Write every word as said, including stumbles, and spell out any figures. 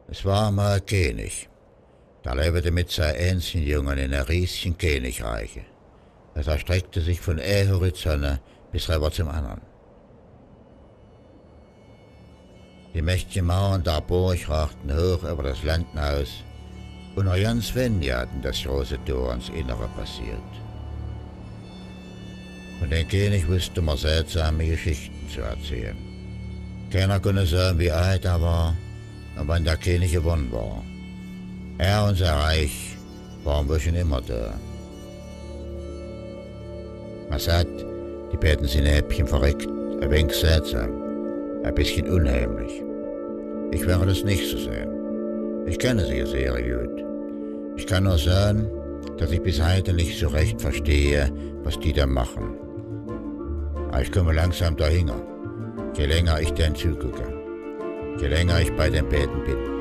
Es war einmal ein König. Da lebte mit seinen einzigen Jungen in einem riesigen Königreich. Es erstreckte sich von einem Horizont bis rüber zum anderen. Die mächtigen Mauern der Burg ragten hoch über das Land hinaus und nur ganz wenige hatten das große Tor ins Innere passiert. Von dem König wusste man seltsame Geschichten zu erzählen. Keiner konnte sagen, wie alt er war und wann der König gewonnen war. Er und sein Reich waren wohl schon immer da. Man sagt, die beiden sind ein Häppchen verrückt, ein wenig seltsam, ein bisschen unheimlich. Ich werde das nicht so sehen. Ich kenne sie sehr gut. Ich kann nur sagen, dass ich bis heute nicht so recht verstehe, was die da machen. Aber ich komme langsam dahinter, je länger ich denen zugucke, je länger ich bei den beiden bin.